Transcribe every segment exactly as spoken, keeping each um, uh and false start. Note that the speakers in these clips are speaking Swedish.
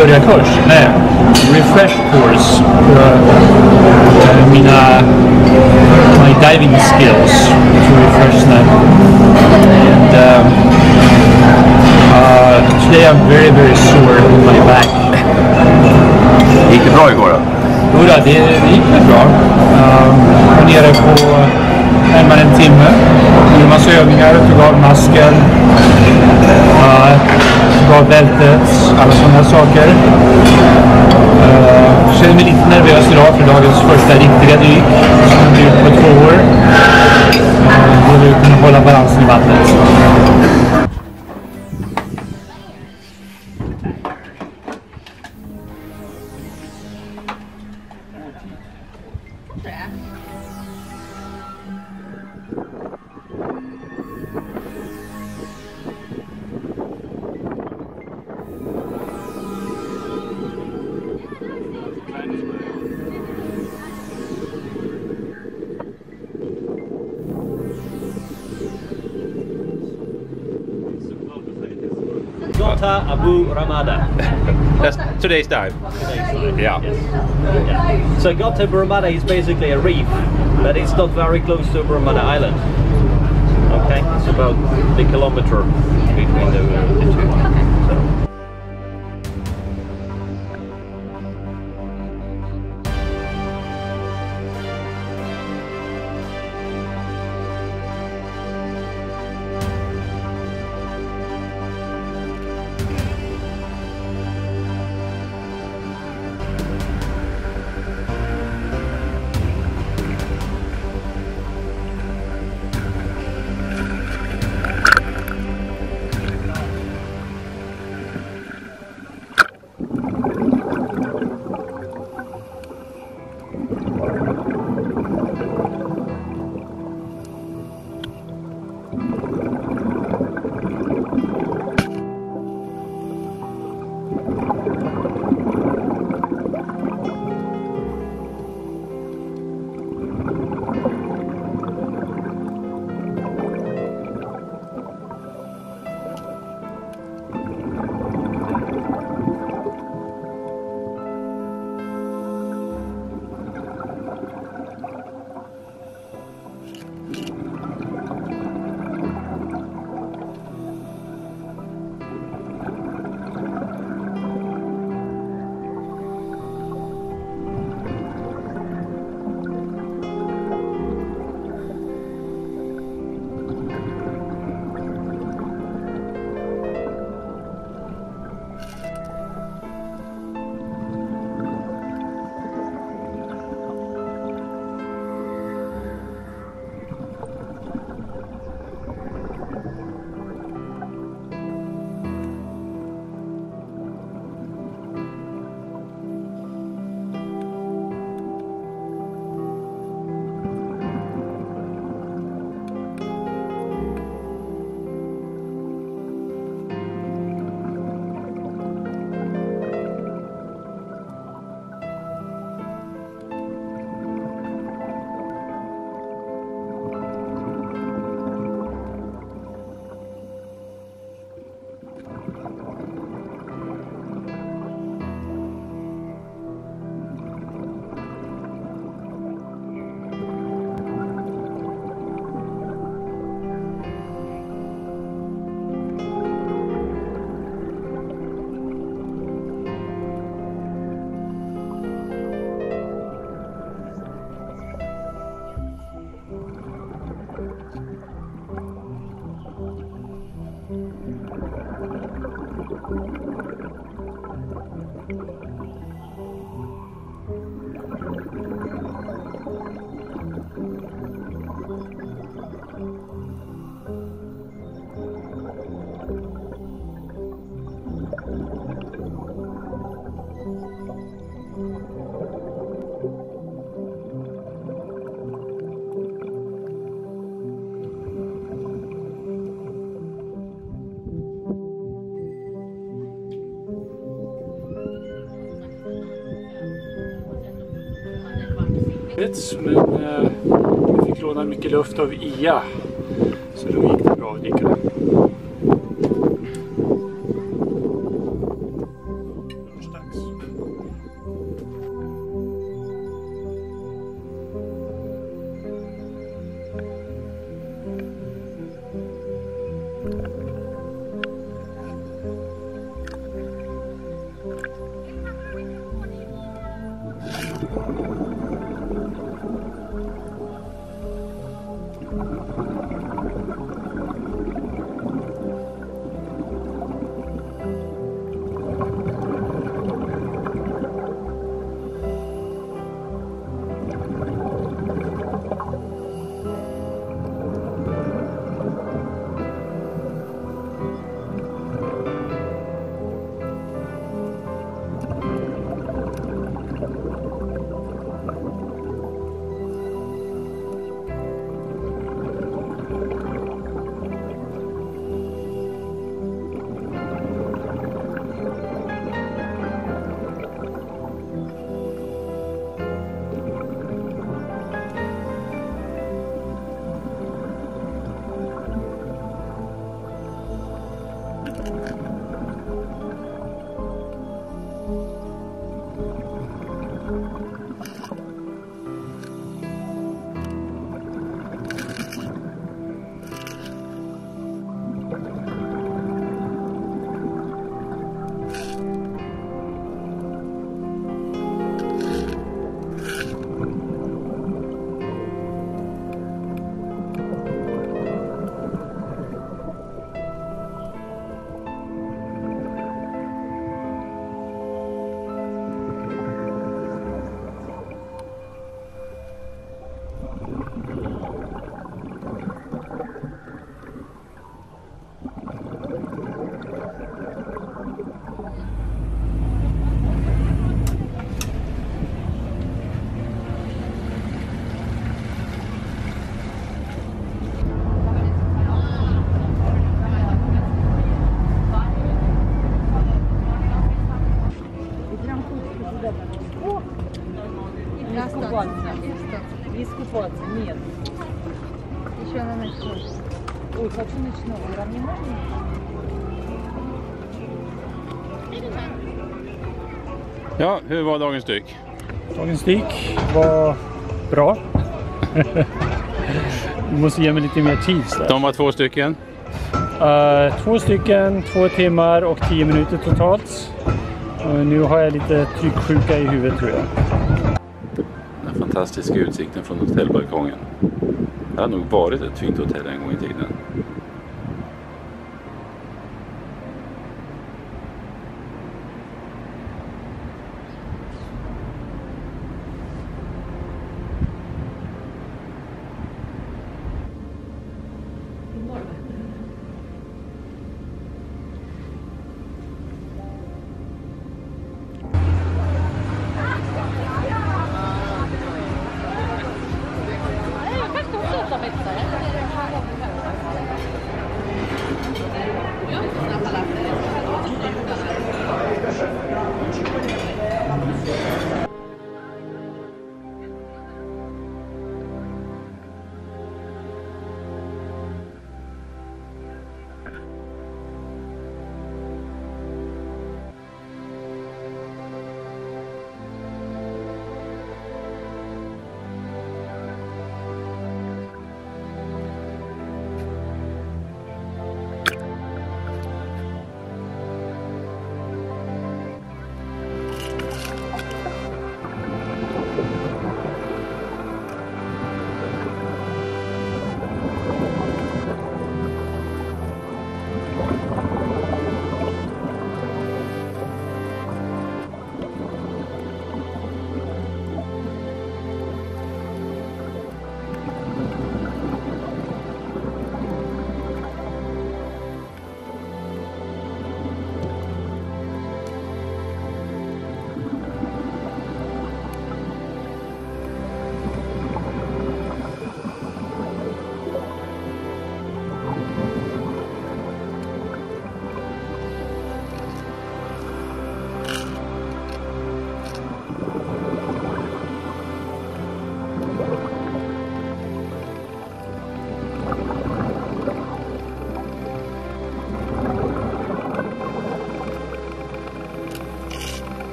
nybörjarkurs. Nej, refresh course på uh, mina my diving skills to refresh them. And um, uh, today I'm very very sore in my back. Gick det bra igår då? Jo då, det, det gick väl bra. Um, var nere på närmare en timme. Gjorde massa övningar, tog av masken, uh, tog av bältet, alla sådana saker. Uh, känner mig lite nervös idag för dagens första riktiga dyk som blir på två år. Uh, då vill vi kunna hålla balansen i vattnet. Hurghada Abu Ramada. That's today's dive. Today's dive. Yeah. Yes. Yeah. So Hurghada Abu Ramada is basically a reef, but it's not very close to Abu Ramada Island. Okay, it's about the kilometer between the, uh, the two. So. Men eh, jag fick låna mycket luft av I A, så då gick det bra att dyka. Första И искупаться. Нет. Еще она начнет. Ой, хочу ночного. Вам не можно? Ja, hur var dagens dyk? Dagens dyk var bra. Du måste ge mig lite mer tid. Så. De var två stycken. Uh, två stycken, två timmar och tio minuter totalt. Uh, nu har jag lite trycksjuka i huvudet tror jag. Den fantastiska utsikten från hotellbalkongen. Det har nog varit ett fint hotell en gång i tiden.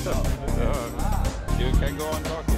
You can go on talking.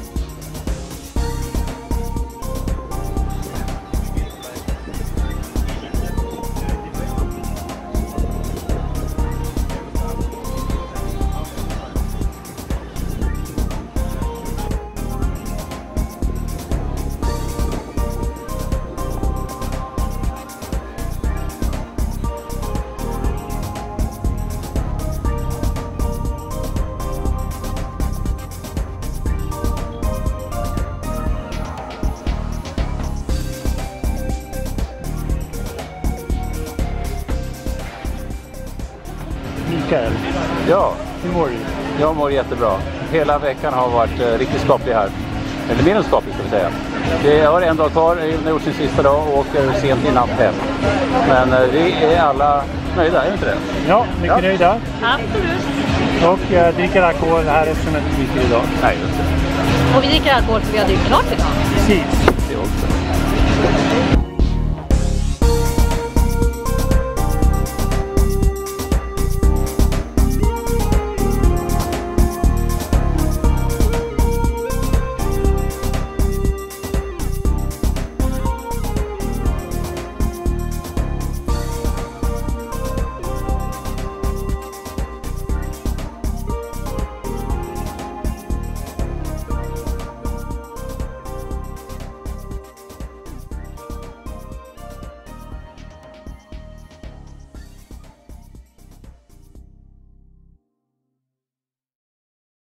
Mikael, Ja, hur mår du? jag mår jättebra. Hela veckan har varit eh, riktigt skaplig här. Eller mer än skaplig ska vi säga. Vi har en dag kvar, jag har gjort sin sista dag och åker sent i natt hem. Men eh, vi är alla nöjda, är vi inte det? Ja, mycket Ja. nöjda. Absolut. Och äh, dricker alkohol här eftersom jag inte dricker idag. Nej, just det. Och vi dricker alkohol för vi har druckit klart idag. Precis.